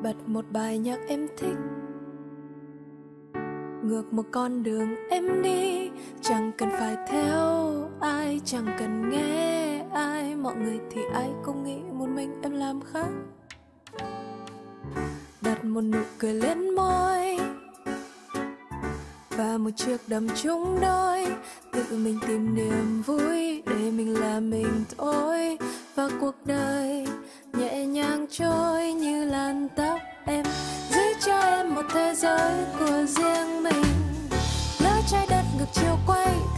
bật một bài nhạc em thích, ngược một con đường em đi, chẳng cần phải theo ai, chẳng cần nghe ai. Mọi người thì ai cũng nghĩ một mình em làm khác. Đặt một nụ cười lên môi và một chiếc đầm chung đôi, tự mình tìm niềm vui để mình là mình thôi. Và cuộc đời nhẹ nhàng trôi như làn tóc em, giữ cho em một thế giới của riêng mình. Lỡ trái đất ngược chiều quay